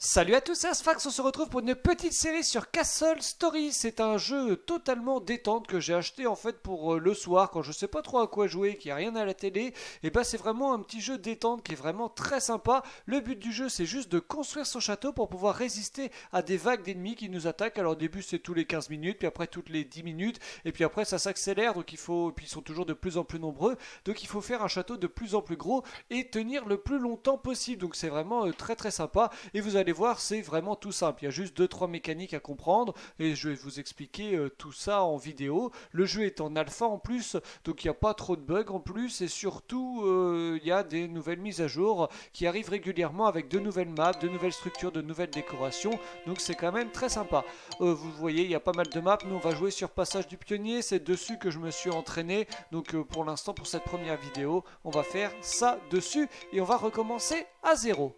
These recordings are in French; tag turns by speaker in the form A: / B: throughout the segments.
A: Salut à tous, c'est Asfax, on se retrouve pour une petite série sur Castle Story. C'est un jeu totalement détente que j'ai acheté en fait pour le soir quand je sais pas trop à quoi jouer, qu'il n'y a rien à la télé. Et bah c'est vraiment un petit jeu détente qui est vraiment très sympa. Le but du jeu c'est juste de construire son château pour pouvoir résister à des vagues d'ennemis qui nous attaquent. Alors au début c'est tous les 15 minutes, puis après toutes les 10 minutes, et puis après ça s'accélère, donc il faut, puis ils sont toujours de plus en plus nombreux. Donc il faut faire un château de plus en plus gros et tenir le plus longtemps possible. Donc c'est vraiment très très sympa. Et vous allez voir, c'est vraiment tout simple. Il y a juste 2-3 mécaniques à comprendre et je vais vous expliquer tout ça en vidéo. Le jeu est en alpha en plus, donc il n'y a pas trop de bugs en plus et surtout il y a des nouvelles mises à jour qui arrivent régulièrement avec de nouvelles maps, de nouvelles structures, de nouvelles décorations. Donc c'est quand même très sympa. Vous voyez, il y a pas mal de maps. Nous on va jouer sur Passage du Pionnier. C'est dessus que je me suis entraîné. Donc pour l'instant, pour cette première vidéo, on va faire ça dessus et on va recommencer à zéro.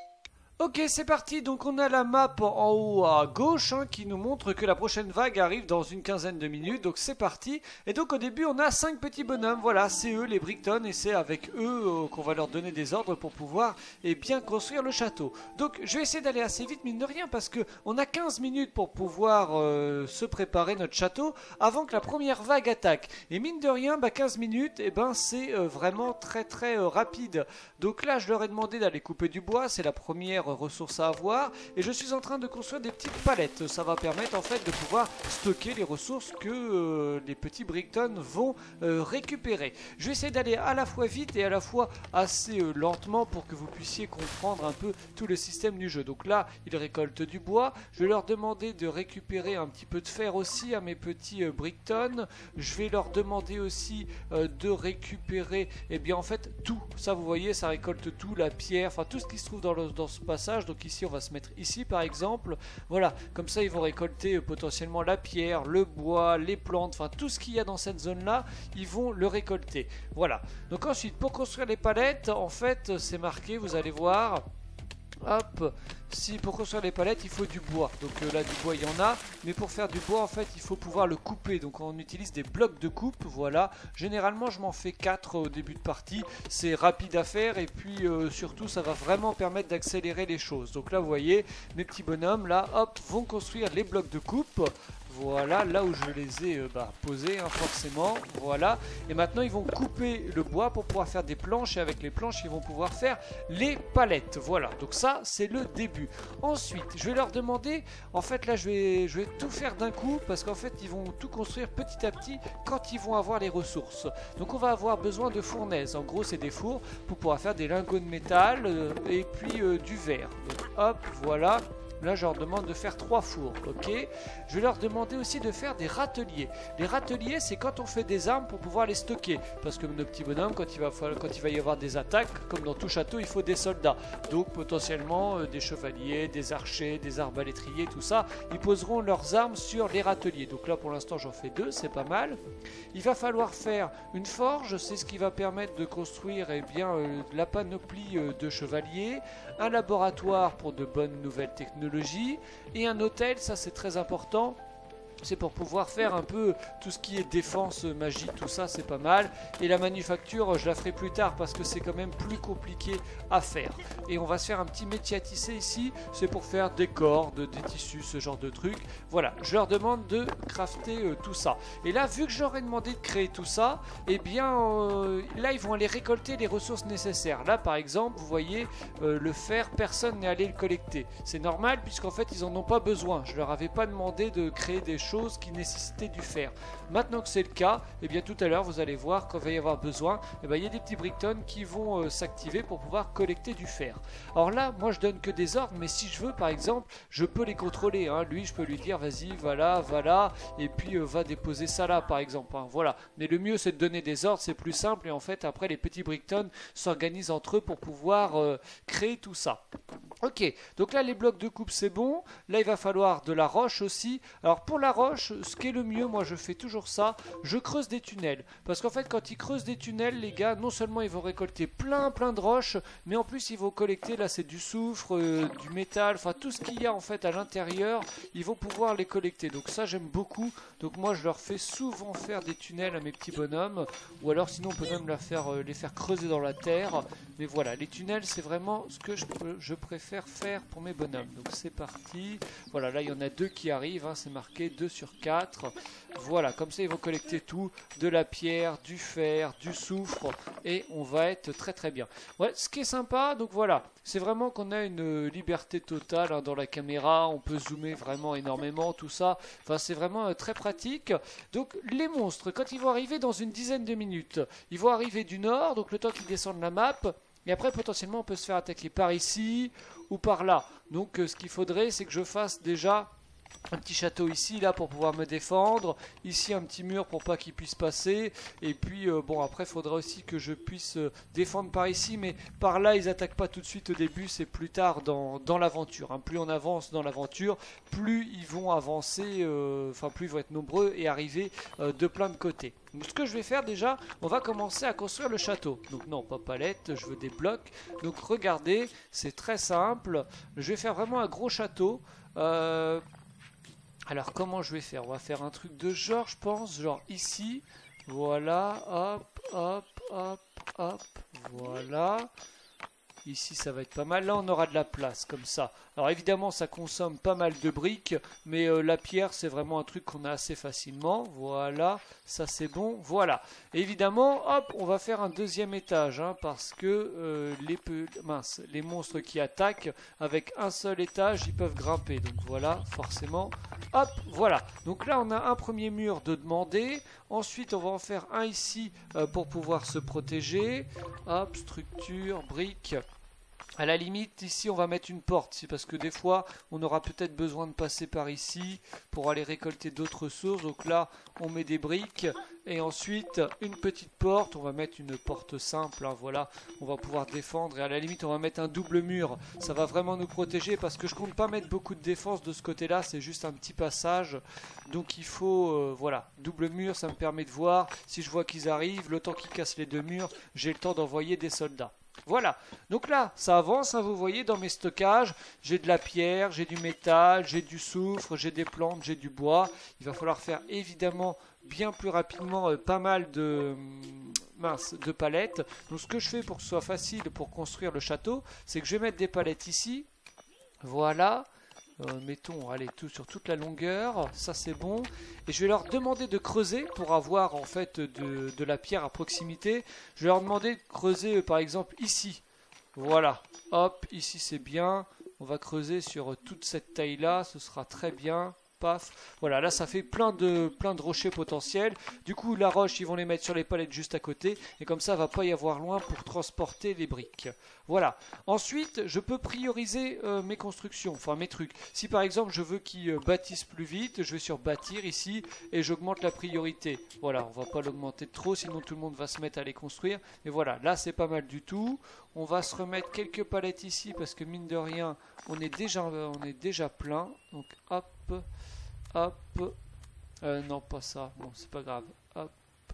A: Ok, c'est parti, donc on a la map en haut à gauche qui nous montre que la prochaine vague arrive dans une quinzaine de minutes, donc c'est parti. Et donc au début on a 5 petits bonhommes, voilà, c'est eux les Brickton et c'est avec eux qu'on va leur donner des ordres pour pouvoir bien construire le château. Donc je vais essayer d'aller assez vite mine de rien parce que on a 15 minutes pour pouvoir se préparer notre château avant que la première vague attaque. Et mine de rien, 15 minutes, c'est vraiment très très rapide. Donc là je leur ai demandé d'aller couper du bois, c'est la première ressources à avoir et je suis en train de construire des petites palettes. Ça va permettre en fait de pouvoir stocker les ressources que les petits Brickton vont récupérer. Je vais essayer d'aller à la fois vite et à la fois assez lentement pour que vous puissiez comprendre un peu tout le système du jeu. Donc là ils récoltent du bois, je vais leur demander de récupérer un petit peu de fer aussi à mes petits Brickton. Je vais leur demander aussi de récupérer en fait tout. Ça vous voyez, ça récolte tout, la pierre, enfin tout ce qui se trouve dans ce passage. Donc ici on va se mettre ici par exemple, voilà, comme ça ils vont récolter potentiellement la pierre, le bois, les plantes, enfin tout ce qu'il y a dans cette zone là, ils vont le récolter. Voilà, donc ensuite pour construire les palettes, en fait c'est marqué, vous allez voir, hop, si pour construire les palettes il faut du bois, donc là du bois il y en a, mais pour faire du bois en fait il faut pouvoir le couper, donc on utilise des blocs de coupe, voilà, généralement je m'en fais 4 au début de partie, c'est rapide à faire et puis surtout ça va vraiment permettre d'accélérer les choses. Donc là vous voyez mes petits bonhommes là, hop, vont construire les blocs de coupe. Voilà, là où je les ai posés forcément, voilà. Et maintenant ils vont couper le bois pour pouvoir faire des planches et avec les planches ils vont pouvoir faire les palettes. Voilà, donc ça c'est le début. Ensuite, je vais leur demander, en fait là je vais tout faire d'un coup parce qu'en fait ils vont tout construire petit à petit quand ils vont avoir les ressources. Donc on va avoir besoin de fournaises, en gros c'est des fours pour pouvoir faire des lingots de métal et puis du verre. Donc hop, voilà. Là, je leur demande de faire 3 fours, ok. Je vais leur demander aussi de faire des râteliers. Les râteliers, c'est quand on fait des armes pour pouvoir les stocker. Parce que nos petits bonhommes, quand il va y avoir des attaques, comme dans tout château, il faut des soldats. Donc, potentiellement, des chevaliers, des archers, des arbalétriers, tout ça, ils poseront leurs armes sur les râteliers. Donc là, pour l'instant, j'en fais 2, c'est pas mal. Il va falloir faire une forge, c'est ce qui va permettre de construire la panoplie de chevaliers, un laboratoire pour de bonnes nouvelles technologies, et un hôtel, ça c'est très important. C'est pour pouvoir faire un peu tout ce qui est défense, magie, tout ça, c'est pas mal. Et la manufacture, je la ferai plus tard parce que c'est quand même plus compliqué à faire. Et on va se faire un petit métier à tisser ici. C'est pour faire des cordes, des tissus, ce genre de trucs. Voilà, je leur demande de crafter tout ça. Et là, vu que j'aurais demandé de créer tout ça, là, ils vont aller récolter les ressources nécessaires. Là, par exemple, vous voyez, le fer, personne n'est allé le collecter. C'est normal puisqu'en fait, ils en ont pas besoin. Je leur avais pas demandé de créer des choses qui nécessitaient du fer. Maintenant que c'est le cas, tout à l'heure vous allez voir quand il va y avoir besoin, il y a des petits Brickton qui vont s'activer pour pouvoir collecter du fer. Alors là, moi je donne que des ordres, mais si je veux par exemple, je peux les contrôler. Lui, je peux lui dire vas-y, voilà, et puis va déposer ça là par exemple. Voilà. Mais le mieux c'est de donner des ordres, c'est plus simple et en fait après les petits Brickton s'organisent entre eux pour pouvoir créer tout ça. Ok, donc là les blocs de coupe c'est bon. Là il va falloir de la roche aussi. Alors pour la la roche, ce qui est le mieux, moi je fais toujours ça, je creuse des tunnels. Parce qu'en fait, quand ils creusent des tunnels, les gars, non seulement ils vont récolter plein de roches, mais en plus ils vont collecter, là c'est du soufre, du métal, enfin tout ce qu'il y a en fait à l'intérieur, ils vont pouvoir les collecter. Donc ça j'aime beaucoup, donc moi je leur fais souvent faire des tunnels à mes petits bonhommes, ou alors sinon on peut même les faire creuser dans la terre. Mais voilà, les tunnels c'est vraiment ce que je préfère faire pour mes bonhommes. Donc c'est parti, voilà, là il y en a 2 qui arrivent, hein, c'est marqué 2 sur 4. Voilà, comme ça ils vont collecter tout, de la pierre, du fer, du soufre, et on va être très bien. Ouais, ce qui est sympa, donc voilà, c'est vraiment qu'on a une liberté totale hein, dans la caméra, on peut zoomer vraiment énormément, tout ça, enfin c'est vraiment très pratique. Donc les monstres, quand ils vont arriver dans une dizaine de minutes, ils vont arriver du nord, donc le temps qu'ils descendent la map, et après potentiellement on peut se faire attaquer par ici ou par là. Donc ce qu'il faudrait c'est que je fasse déjà un petit château ici là pour pouvoir me défendre, ici un petit mur pour pas qu'ils puissent passer, et puis bon après il faudra aussi que je puisse défendre par ici, mais par là ils attaquent pas tout de suite au début, c'est plus tard dans l'aventure, hein. Plus on avance dans l'aventure, plus ils vont avancer, enfin plus ils vont être nombreux et arriver de plein de côtés. Donc ce que je vais faire déjà, on va commencer à construire le château. Donc non, pas palette, je veux des blocs. Donc regardez, c'est très simple, je vais faire vraiment un gros château. Alors comment je vais faire? On va faire un truc de genre, je pense, genre ici, voilà, hop, voilà. Ici ça va être pas mal, là on aura de la place comme ça. Alors évidemment ça consomme pas mal de briques, mais la pierre c'est vraiment un truc qu'on a assez facilement. Voilà, ça c'est bon, voilà. Et évidemment, hop, on va faire un deuxième étage, hein, parce que les monstres qui attaquent, avec un seul étage ils peuvent grimper. Donc voilà, forcément, hop, voilà. Donc là on a un premier mur de demander, ensuite on va en faire un ici pour pouvoir se protéger. Hop, structure, briques. À la limite, ici, on va mettre une porte. C'est parce que des fois, on aura peut-être besoin de passer par ici pour aller récolter d'autres sources. Donc là, on met des briques. Et ensuite, une petite porte. On va mettre une porte simple. Hein, voilà, on va pouvoir défendre. Et à la limite, on va mettre un double mur. Ça va vraiment nous protéger parce que je compte pas mettre beaucoup de défense de ce côté-là. C'est juste un petit passage. Donc il faut, voilà, double mur. Ça me permet de voir. Si je vois qu'ils arrivent, le temps qu'ils cassent les 2 murs, j'ai le temps d'envoyer des soldats. Voilà, donc là ça avance, hein, vous voyez dans mes stockages, j'ai de la pierre, j'ai du métal, j'ai du soufre, j'ai des plantes, j'ai du bois. Il va falloir faire évidemment bien plus rapidement pas mal de palettes. Donc ce que je fais pour que ce soit facile pour construire le château, c'est que je vais mettre des palettes ici, voilà. Mettons, allez, tout sur toute la longueur, ça c'est bon. Et je vais leur demander de creuser pour avoir en fait de la pierre à proximité. Je vais leur demander de creuser par exemple ici. Voilà, hop, ici c'est bien. On va creuser sur toute cette taille là, ce sera très bien. Paf. Voilà, là ça fait plein de rochers potentiels. Du coup la roche ils vont les mettre sur les palettes juste à côté. Et comme ça va pas y avoir loin pour transporter les briques. Voilà. Ensuite je peux prioriser mes constructions, enfin mes trucs. Si par exemple je veux qu'ils bâtissent plus vite, je vais sur bâtir ici et j'augmente la priorité. Voilà, on va pas l'augmenter trop sinon tout le monde va se mettre à les construire. Et voilà, là c'est pas mal du tout. On va se remettre quelques palettes ici parce que mine de rien on est déjà plein. Donc hop. Hop, non pas ça, bon c'est pas grave, hop,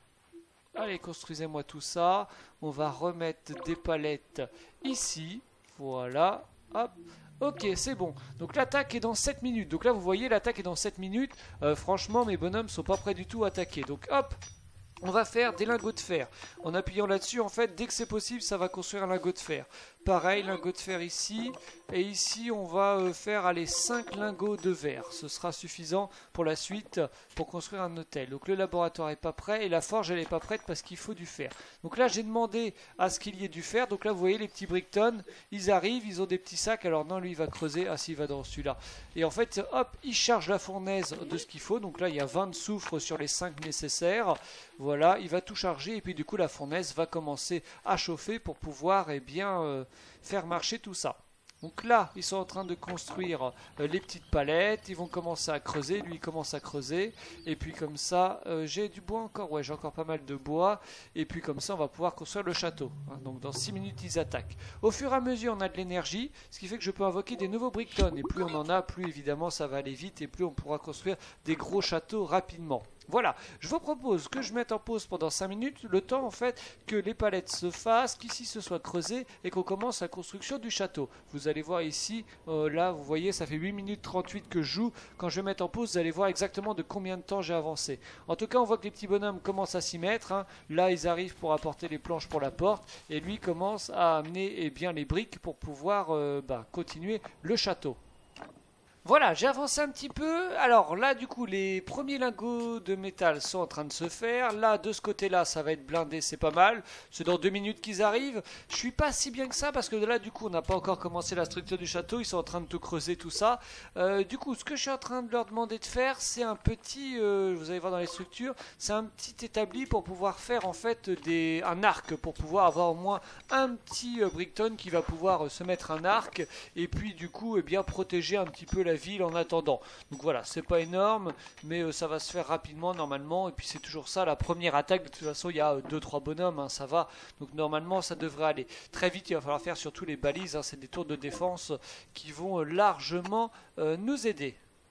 A: allez construisez-moi tout ça, on va remettre des palettes ici, voilà, hop, ok c'est bon, donc l'attaque est dans 7 minutes, donc là vous voyez l'attaque est dans 7 minutes, franchement mes bonhommes sont pas prêts du tout à attaquer, donc hop. On va faire des lingots de fer. En appuyant là-dessus, en fait, dès que c'est possible, ça va construire un lingot de fer. Pareil, lingot de fer ici. Et ici, on va faire, allez, 5 lingots de verre. Ce sera suffisant pour la suite, pour construire un hôtel. Donc le laboratoire n'est pas prêt et la forge, elle n'est pas prête parce qu'il faut du fer. Donc là, j'ai demandé à ce qu'il y ait du fer. Donc là, vous voyez, les petits brickton, ils arrivent, ils ont des petits sacs. Alors non, lui, il va creuser. Ah si, il va dans celui-là. Et en fait, hop, il charge la fournaise de ce qu'il faut. Donc là, il y a 20 de soufre sur les 5 nécessaires. Voilà, il va tout charger et puis du coup la fournaise va commencer à chauffer pour pouvoir faire marcher tout ça. Donc là, ils sont en train de construire les petites palettes. Ils vont commencer à creuser. Lui, il commence à creuser. Et puis comme ça, j'ai du bois encore. Ouais, j'ai encore pas mal de bois. Et puis comme ça, on va pouvoir construire le château. Hein. Donc dans 6 minutes, ils attaquent. Au fur et à mesure, on a de l'énergie. Ce qui fait que je peux invoquer des nouveaux bricktones. Et plus on en a, plus évidemment, ça va aller vite. Et plus on pourra construire des gros châteaux rapidement. Voilà, je vous propose que je mette en pause pendant 5 minutes, le temps en fait que les palettes se fassent, qu'ici ce soit creusé et qu'on commence la construction du château. Vous allez voir ici, là vous voyez ça fait 8 minutes 38 que je joue. Quand je vais mettre en pause, vous allez voir exactement de combien de temps j'ai avancé. En tout cas, on voit que les petits bonhommes commencent à s'y mettre. Hein. Là, ils arrivent pour apporter les planches pour la porte et lui commence à amener bien les briques pour pouvoir continuer le château. Voilà, j'ai avancé un petit peu. Alors là, du coup, les premiers lingots de métal sont en train de se faire. Là, de ce côté-là, ça va être blindé, c'est pas mal. C'est dans 2 minutes qu'ils arrivent. Je suis pas si bien que ça parce que là, du coup, on n'a pas encore commencé la structure du château. Ils sont en train de tout creuser, tout ça. Du coup, ce que je suis en train de leur demander de faire, c'est un petit, vous allez voir dans les structures, c'est un petit établi pour pouvoir faire en fait un arc, pour pouvoir avoir au moins un petit brickton qui va pouvoir se mettre un arc et puis du coup, bien protéger un petit peu la ville en attendant. Donc voilà, c'est pas énorme, mais ça va se faire rapidement normalement. Et puis c'est toujours ça, la première attaque. De toute façon, il y a 2-3 bonhommes, hein, ça va. Donc normalement, ça devrait aller. Très vite, il va falloir faire surtout les balises. Hein, c'est des tours de défense qui vont largement nous aider.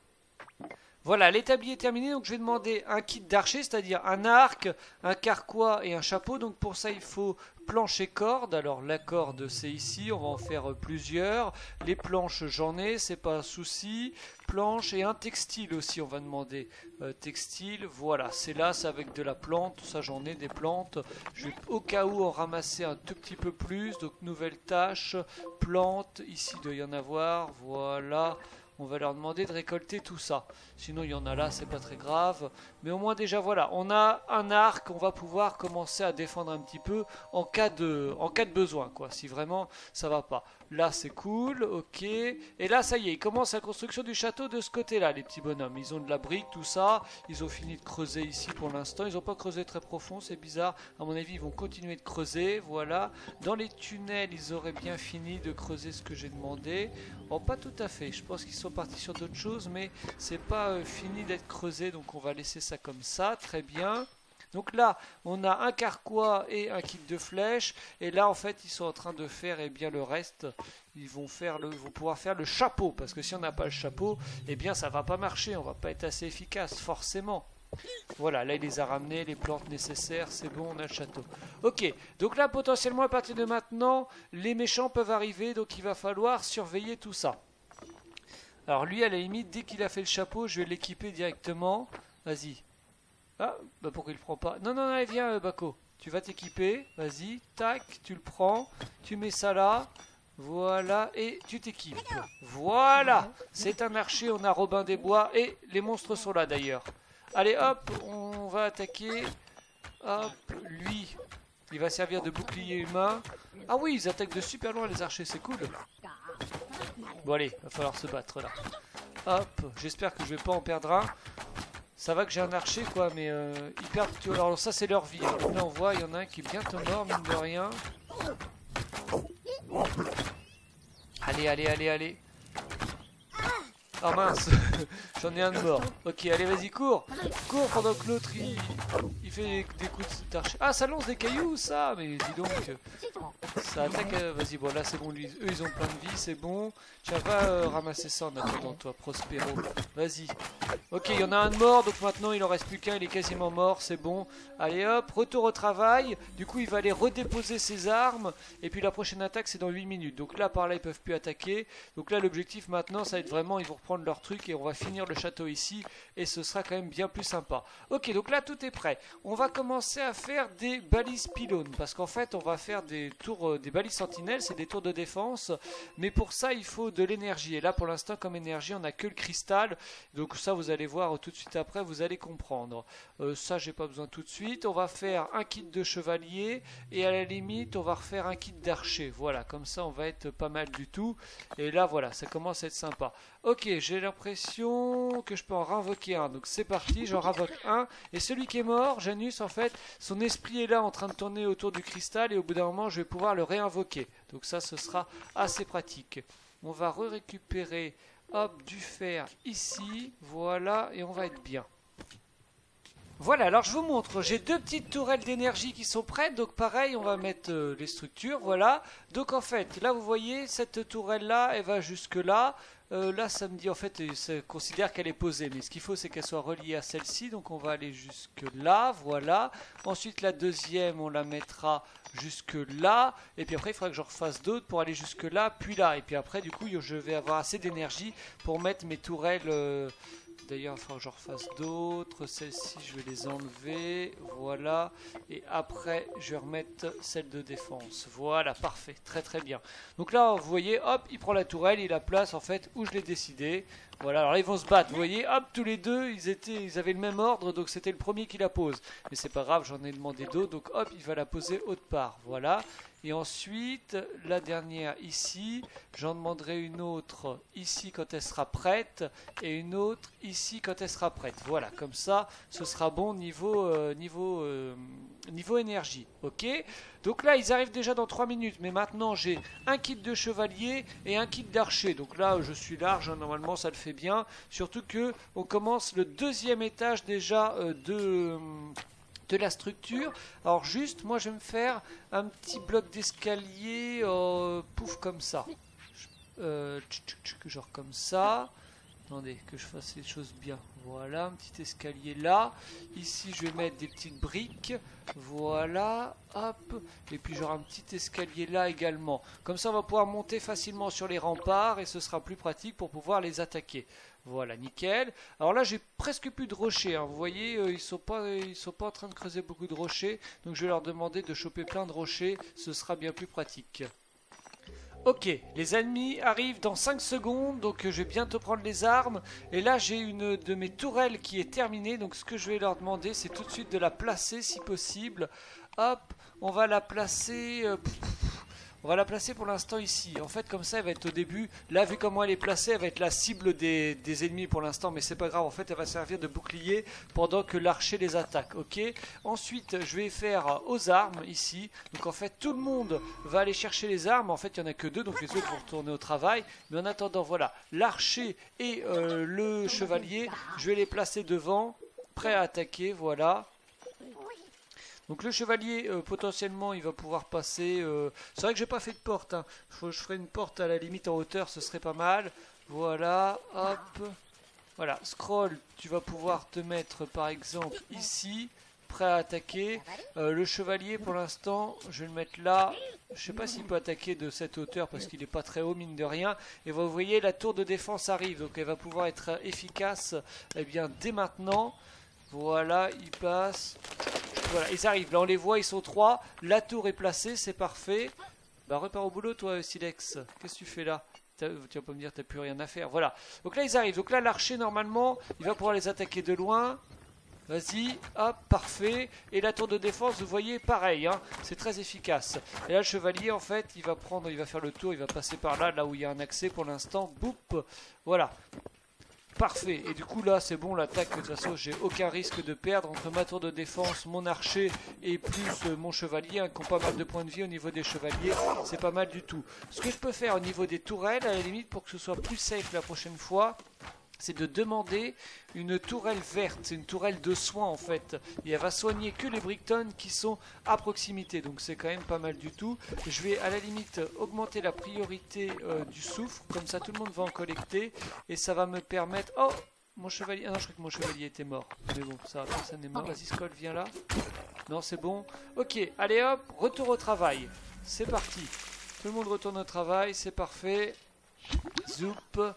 A: Voilà, l'établi est terminé, donc je vais demander un kit d'archer, c'est-à-dire un arc, un carquois et un chapeau. Donc pour ça, il faut planche et corde. Alors la corde, c'est ici, on va en faire plusieurs. Les planches, j'en ai, c'est pas un souci. Planche et un textile aussi, on va demander. Textile, voilà, c'est là, c'est avec de la plante, ça j'en ai des plantes. Je vais au cas où en ramasser un tout petit peu plus. Donc nouvelle tâche, plante, ici il doit y en avoir, voilà. On va leur demander de récolter tout ça. Sinon, il y en a là, c'est pas très grave. Mais au moins, déjà, voilà, on a un arc. On va pouvoir commencer à défendre un petit peu en cas de besoin, quoi. Si vraiment ça va pas. Là, c'est cool, ok. Et là, ça y est, ils commencent la construction du château de ce côté-là, les petits bonhommes. Ils ont de la brique, tout ça. Ils ont fini de creuser ici pour l'instant. Ils n'ont pas creusé très profond, c'est bizarre. À mon avis, ils vont continuer de creuser, voilà. Dans les tunnels, ils auraient bien fini de creuser ce que j'ai demandé. Oh, pas tout à fait. Je pense qu'ils sont partis sur d'autres choses, mais c'est pas fini d'être creusé, donc on va laisser ça comme ça. Très bien. Donc là, on a un carquois et un kit de flèches. Et là, en fait, ils sont en train de faire bien le reste. Ils vont pouvoir faire le chapeau. Parce que si on n'a pas le chapeau, bien, ça va pas marcher. On va pas être assez efficace, forcément. Voilà, là, il les a ramenés, les plantes nécessaires. C'est bon, on a le château. Ok, donc là, potentiellement, à partir de maintenant, les méchants peuvent arriver. Donc, il va falloir surveiller tout ça. Alors, lui, à la limite, dès qu'il a fait le chapeau, je vais l'équiper directement. Vas-y. Ah, bah pourquoi il le prend pas? Non, non, allez, viens, Bako. Tu vas t'équiper. Vas-y, tac, tu le prends. Tu mets ça là. Voilà, et tu t'équipes. Voilà, c'est un archer, on a Robin des Bois. Et les monstres sont là, d'ailleurs. Allez, hop, on va attaquer. Hop, lui, il va servir de bouclier humain. Ah oui, ils attaquent de super loin, les archers, c'est cool. Bon, allez, va falloir se battre, là. Hop, j'espère que je vais pas en perdre un. Ça va que j'ai un archer quoi, mais ils perdent tout. Alors ça c'est leur vie. Hein. Là on voit, il y en a un qui est bientôt mort, mine de rien. Allez, allez, allez, allez. Ah mince, j'en ai un de mort. Ok, allez, vas-y, cours. Cours pendant que l'autre il fait des coups d'archer. Ah, ça lance des cailloux, ça. Mais dis donc, ça attaque. Vas-y, bon, là c'est bon, lui. Eux ils ont plein de vie, c'est bon. Tiens, va ramasser ça en attendant, toi, Prospero. Vas-y. Ok, il y en a un de mort, donc maintenant il en reste plus qu'un, il est quasiment mort, c'est bon. Allez hop, retour au travail. Du coup, il va aller redéposer ses armes. Et puis la prochaine attaque, c'est dans 8 minutes. Donc là, par là, ils peuvent plus attaquer. Donc là, l'objectif maintenant, ça va être vraiment, ils vont reprendre leur truc et on va finir le château ici. Et ce sera quand même bien plus sympa. Ok, donc là, tout est prêt. On va commencer à faire des balises pylônes. Parce qu'en fait, on va faire des tours, des balises sentinelles, c'est des tours de défense. Mais pour ça, il faut de l'énergie. Et là, pour l'instant, comme énergie, on n'a que le cristal. Donc ça, vous allez voir tout de suite après, vous allez comprendre. Ça, j'ai pas besoin tout de suite. On va faire un kit de chevalier et à la limite, on va refaire un kit d'archer. Voilà, comme ça, on va être pas mal du tout. Et là, voilà, ça commence à être sympa. Ok, j'ai l'impression que je peux en réinvoquer un. Donc c'est parti, j'en réinvoque un. Et celui qui est mort, Janus, en fait, son esprit est là en train de tourner autour du cristal et au bout d'un moment, je vais pouvoir le réinvoquer. Donc ça, ce sera assez pratique. On va récupérer, hop, du fer ici. Voilà, et on va être bien. Voilà, alors je vous montre, j'ai deux petites tourelles d'énergie qui sont prêtes, donc pareil, on va mettre les structures, voilà. Donc en fait, là vous voyez, cette tourelle-là, elle va jusque là. Là, ça me dit, en fait, ça considère qu'elle est posée, mais ce qu'il faut, c'est qu'elle soit reliée à celle-ci, donc on va aller jusque là, voilà. Ensuite, la deuxième, on la mettra jusque là, et puis après, il faudra que je refasse d'autres pour aller jusque là, puis là. Et puis après, du coup, je vais avoir assez d'énergie pour mettre mes tourelles... D'ailleurs, il faudra que j'en refasse d'autres. Celles-ci, je vais les enlever. Voilà. Et après, je vais remettre celle de défense. Voilà, parfait. Très très bien. Donc là, vous voyez, hop, il prend la tourelle. Il la place en fait où je l'ai décidé. Voilà, alors là, ils vont se battre. Vous voyez, hop, tous les deux, ils avaient le même ordre. Donc c'était le premier qui la pose. Mais c'est pas grave, j'en ai demandé d'autres. Donc hop, il va la poser autre part. Voilà. Et ensuite, la dernière ici, j'en demanderai une autre ici quand elle sera prête et une autre ici quand elle sera prête. Voilà, comme ça, ce sera bon niveau énergie. Ok? Donc là, ils arrivent déjà dans 3 minutes, mais maintenant j'ai un kit de chevalier et un kit d'archer. Donc là, je suis large, hein, normalement ça le fait bien. Surtout que on commence le deuxième étage déjà de la structure. Alors juste, moi je vais me faire un petit bloc d'escalier, pouf, comme ça. Genre comme ça. Attendez, que je fasse les choses bien. Voilà, un petit escalier là. Ici, je vais mettre des petites briques. Voilà, hop. Et puis, j'aurai un petit escalier là également. Comme ça, on va pouvoir monter facilement sur les remparts et ce sera plus pratique pour pouvoir les attaquer. Voilà, nickel. Alors là, j'ai presque plus de rochers. Hein. Vous voyez, ils sont pas en train de creuser beaucoup de rochers. Donc, je vais leur demander de choper plein de rochers. Ce sera bien plus pratique. Ok, les ennemis arrivent dans 5 secondes, donc je vais bientôt prendre les armes. Et là, j'ai une de mes tourelles qui est terminée. Donc, ce que je vais leur demander, c'est tout de suite de la placer si possible. Hop, on va la placer... on va la placer pour l'instant ici. En fait, comme ça, elle va être au début. Là, vu comment elle est placée, elle va être la cible des ennemis pour l'instant. Mais c'est pas grave. En fait, elle va servir de bouclier pendant que l'archer les attaque. Ok. Ensuite, je vais faire aux armes ici. Donc, en fait, tout le monde va aller chercher les armes. En fait, il n'y en a que 2. Donc, les autres vont retourner au travail. Mais en attendant, voilà. L'archer et le chevalier, je vais les placer devant. Prêts à attaquer. Voilà. Donc le chevalier, potentiellement, il va pouvoir passer... C'est vrai que j'ai pas fait de porte. Hein. Je ferai une porte à la limite en hauteur, ce serait pas mal. Voilà, hop. Voilà, scroll, tu vas pouvoir te mettre par exemple ici, prêt à attaquer. Le chevalier, pour l'instant, je vais le mettre là. Je sais pas s'il peut attaquer de cette hauteur parce qu'il n'est pas très haut, mine de rien. Et vous voyez, la tour de défense arrive. Donc elle va pouvoir être efficace bien, dès maintenant. Voilà, il passe... Voilà, ils arrivent, là on les voit, ils sont 3. La tour est placée, c'est parfait. Bah repars au boulot toi Silex. Qu'est-ce que tu fais là? Tu vas pas me dire t'as plus rien à faire. Voilà, donc là ils arrivent. Donc là l'archer normalement, il va pouvoir les attaquer de loin. Vas-y, hop, parfait. Et la tour de défense, vous voyez, pareil, hein, c'est très efficace. Et là le chevalier en fait, il va faire le tour, il va passer par là, là où il y a un accès pour l'instant. Boum, voilà. Parfait, et du coup là c'est bon, l'attaque, de toute façon j'ai aucun risque de perdre entre ma tour de défense, mon archer et plus mon chevalier, hein, qui ont pas mal de points de vie au niveau des chevaliers, c'est pas mal du tout. Ce que je peux faire au niveau des tourelles, à la limite pour que ce soit plus safe la prochaine fois, c'est de demander une tourelle verte, c'est une tourelle de soin en fait, et elle va soigner que les bricktones qui sont à proximité, donc c'est quand même pas mal du tout. Je vais à la limite augmenter la priorité du soufre, comme ça tout le monde va en collecter, et ça va me permettre... Oh, mon chevalier... Ah non, je crois que mon chevalier était mort, mais bon, ça va, personne n'est mort. Vas-y Skull, viens là. Non, c'est bon. Ok, allez hop, retour au travail, c'est parti. Tout le monde retourne au travail, c'est parfait. Zoup,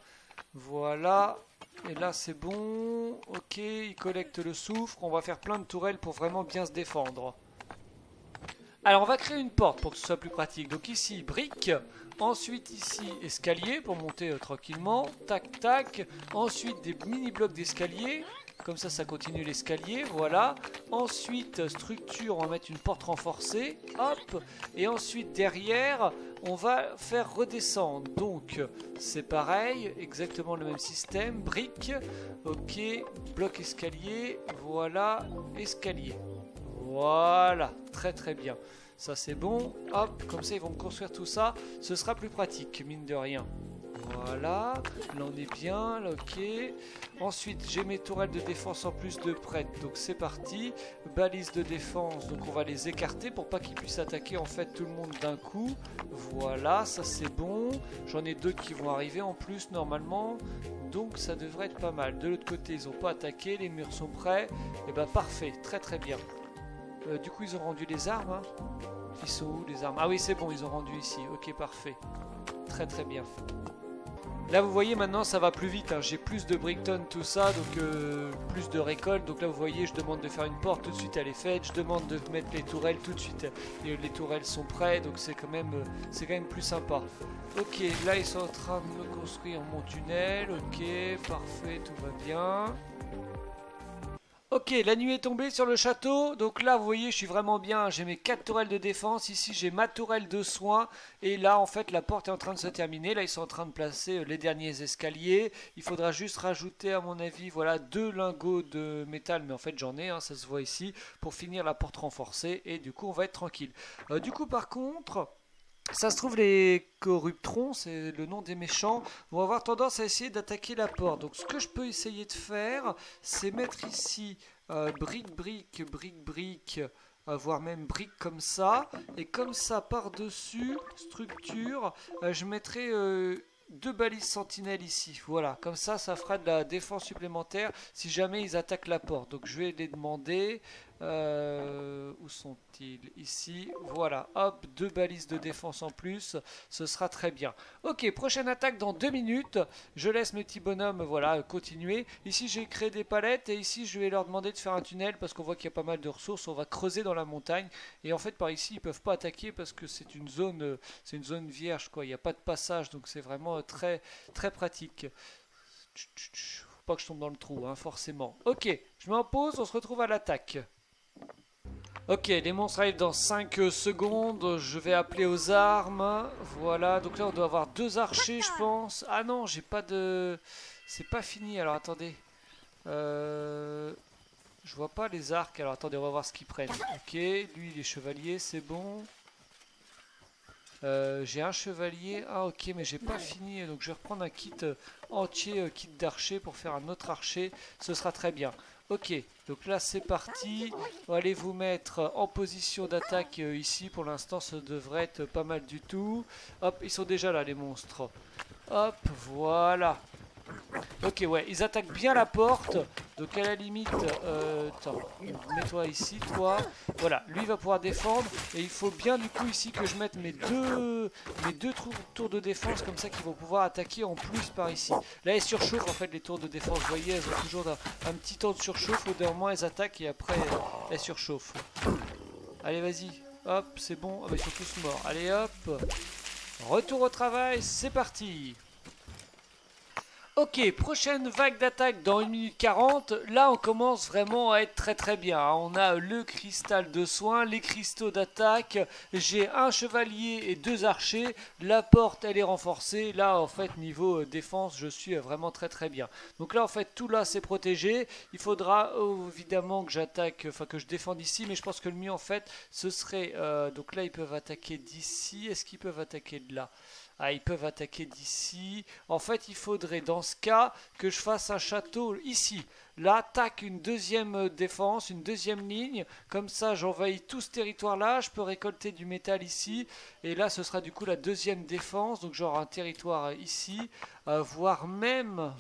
A: voilà. Et là c'est bon, ok, il collecte le soufre, on va faire plein de tourelles pour vraiment bien se défendre. Alors on va créer une porte pour que ce soit plus pratique, donc ici brique, ensuite ici escalier pour monter tranquillement, tac tac, ensuite des mini blocs d'escalier, comme ça continue l'escalier, voilà. Ensuite structure, on va mettre une porte renforcée, hop, et ensuite derrière on va faire redescendre, donc c'est pareil, exactement le même système, brique, ok, bloc escalier, voilà, escalier, voilà, très très bien, ça c'est bon, hop, comme ça ils vont construire tout ça, ce sera plus pratique, mine de rien. Voilà, là on est bien, là, ok. Ensuite, j'ai mes tourelles de défense en plus de prêtes, donc c'est parti. Balises de défense, donc on va les écarter pour pas qu'ils puissent attaquer en fait tout le monde d'un coup. Voilà, ça c'est bon. J'en ai d'autres qui vont arriver en plus normalement, donc ça devrait être pas mal. De l'autre côté, ils n'ont pas attaqué, les murs sont prêts. Et bah parfait, très très bien. Du coup, ils ont rendu les armes, hein. Ils sont où les armes? Ah oui, c'est bon, ils ont rendu ici. Ok, parfait. Très très bien. Là, vous voyez, maintenant, ça va plus vite, hein. J'ai plus de brickton, tout ça, donc plus de récolte. Donc là, vous voyez, je demande de faire une porte, tout de suite, elle est faite. Je demande de mettre les tourelles, tout de suite, et les tourelles sont prêtes. Donc c'est quand même plus sympa. Ok, là, ils sont en train de me construire mon tunnel. Ok, parfait, tout va bien. Ok, la nuit est tombée sur le château, donc là vous voyez je suis vraiment bien, j'ai mes 4 tourelles de défense, ici j'ai ma tourelle de soins, et là en fait la porte est en train de se terminer, là ils sont en train de placer les derniers escaliers, il faudra juste rajouter à mon avis voilà 2 lingots de métal, mais en fait j'en ai, hein, ça se voit ici, pour finir la porte renforcée, et du coup on va être tranquille. Du coup par contre... Ça se trouve, les corruptrons, c'est le nom des méchants, vont avoir tendance à essayer d'attaquer la porte. Donc ce que je peux essayer de faire, c'est mettre ici brique, voire même brique comme ça. Et comme ça, par-dessus, structure, je mettrai 2 balises sentinelles ici. Voilà, comme ça fera de la défense supplémentaire si jamais ils attaquent la porte. Donc je vais les demander... où sont-ils? Ici, voilà, hop, 2 balises de défense en plus, ce sera très bien. Ok, prochaine attaque dans 2 minutes, je laisse mes petits bonhommes, voilà, continuer. Ici, j'ai créé des palettes, et ici, je vais leur demander de faire un tunnel, parce qu'on voit qu'il y a pas mal de ressources, on va creuser dans la montagne, et en fait, par ici, ils peuvent pas attaquer, parce que c'est une zone vierge, quoi, il n'y a pas de passage, donc c'est vraiment très, très pratique. Faut pas que je tombe dans le trou, hein, forcément. Ok, je m'en pose, on se retrouve à l'attaque. Ok, les monstres arrivent dans 5 secondes, je vais appeler aux armes, voilà, donc là on doit avoir 2 archers je pense. Ah non, j'ai pas de... C'est pas fini, alors attendez. Je vois pas les arcs, alors attendez, on va voir ce qu'ils prennent. Ok, lui il est chevalier, c'est bon. J'ai un chevalier, ah ok mais j'ai pas fini, donc je vais reprendre un kit entier, kit d'archer pour faire un autre archer, ce sera très bien. Ok, donc là c'est parti, on va aller vous mettre en position d'attaque ici, pour l'instant ça devrait être pas mal du tout. Hop, ils sont déjà là les monstres. Hop, voilà. Ok, ouais, ils attaquent bien la porte, donc à la limite, attends, mets-toi ici, toi, voilà, lui va pouvoir défendre, et il faut bien du coup ici que je mette mes deux tours de défense, comme ça qu'ils vont pouvoir attaquer en plus par ici. Là, elles surchauffent en fait les tours de défense, vous voyez, elles ont toujours un petit temps de surchauffe, au d'un moment elles attaquent, et après elles surchauffent. Allez, vas-y, hop, c'est bon, ah bah ils sont tous morts, allez hop, retour au travail, c'est parti. Ok, prochaine vague d'attaque dans 1 minute 40. Là, on commence vraiment à être très très bien. On a le cristal de soin, les cristaux d'attaque. J'ai un chevalier et 2 archers. La porte, elle est renforcée. Là, en fait, niveau défense, je suis vraiment très très bien. Donc là, en fait, tout là, c'est protégé. Il faudra évidemment que j'attaque, enfin que je défende ici. Mais je pense que le mieux, en fait, ce serait... donc là, ils peuvent attaquer d'ici. Est-ce qu'ils peuvent attaquer de là ? Ah, ils peuvent attaquer d'ici. En fait, il faudrait dans ce cas que je fasse un château ici. Là, tac, une deuxième défense, une deuxième ligne. Comme ça, j'envahis tout ce territoire-là. Je peux récolter du métal ici. Et là, ce sera du coup la deuxième défense. Donc, j'aurai un territoire ici. Voire même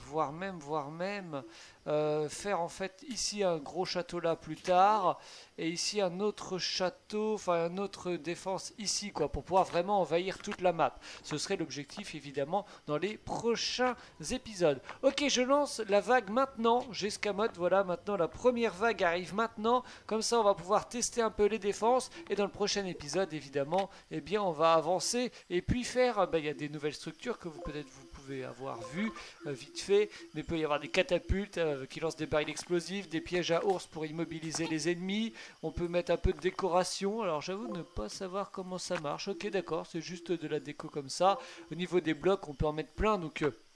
A: faire en fait ici un gros château là plus tard. Et ici un autre château, enfin une autre défense ici, quoi, pour pouvoir vraiment envahir toute la map. Ce serait l'objectif évidemment dans les prochains épisodes. Ok, je lance la vague maintenant. J'ai Scamot, voilà, maintenant la première vague arrive maintenant. Comme ça, on va pouvoir tester un peu les défenses. Et dans le prochain épisode, évidemment, eh bien, on va avancer et puis faire. Il y a des nouvelles structures que vous pouvez avoir vu vite fait, mais il peut y avoir des catapultes qui lancent des barils explosifs, des pièges à ours pour immobiliser les ennemis. On peut mettre un peu de décoration, alors j'avoue ne pas savoir comment ça marche. Ok, d'accord, c'est juste de la déco comme ça. Au niveau des blocs, on peut en mettre plein, donc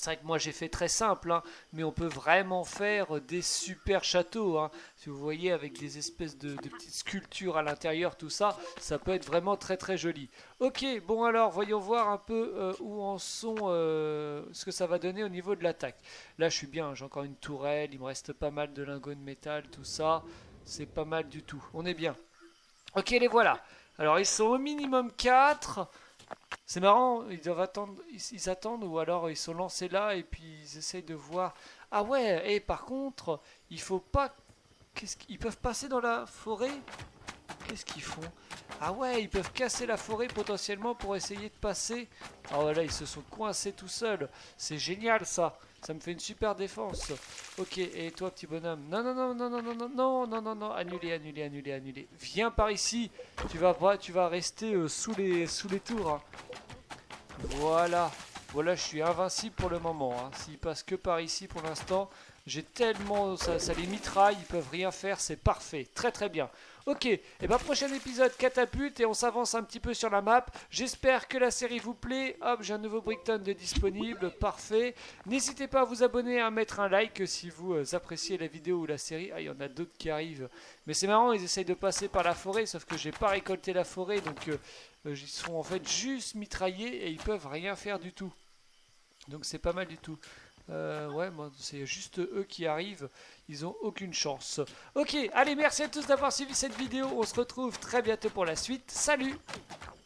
A: C'est vrai que moi j'ai fait très simple, hein, mais on peut vraiment faire des super châteaux, hein. Si vous voyez avec des espèces de petites sculptures à l'intérieur, tout ça, ça peut être vraiment très très joli. Ok, bon alors voyons voir un peu où en sont, ce que ça va donner au niveau de l'attaque. Là je suis bien, j'ai encore une tourelle, il me reste pas mal de lingots de métal, tout ça, c'est pas mal du tout, on est bien. Ok, les voilà. Alors ils sont au minimum 4. C'est marrant, ils doivent attendre, ils attendent ou alors ils sont lancés là et puis ils essayent de voir. Ah ouais, et par contre, il faut pas. Ils peuvent passer dans la forêt? Qu'est-ce qu'ils font? Ah ouais, ils peuvent casser la forêt potentiellement pour essayer de passer. Ah voilà, ils se sont coincés tout seuls. C'est génial ça. Ça me fait une super défense. Ok, et toi petit bonhomme? Non, non, non, non, non, non, non, non, non, non, non, annulé, annulé, annulé, annulé. Viens par ici. Tu vas rester sous les tours, hein. Voilà. Voilà, je suis invincible pour le moment, hein. S'ils passent que par ici pour l'instant, j'ai tellement... Ça les mitraille, ils peuvent rien faire, c'est parfait. Très très bien. Ok, et ben prochain épisode catapulte et on s'avance un petit peu sur la map. J'espère que la série vous plaît. Hop, j'ai un nouveau Brickton de disponible, parfait. N'hésitez pas à vous abonner, à mettre un like si vous appréciez la vidéo ou la série. Ah, il y en a d'autres qui arrivent. Mais c'est marrant, ils essayent de passer par la forêt, sauf que j'ai pas récolté la forêt, donc ils sont en fait juste mitraillés et ils peuvent rien faire du tout. Donc c'est pas mal du tout. Ouais, moi, c'est juste eux qui arrivent. Ils ont aucune chance. Ok, allez, merci à tous d'avoir suivi cette vidéo. On se retrouve très bientôt pour la suite. Salut!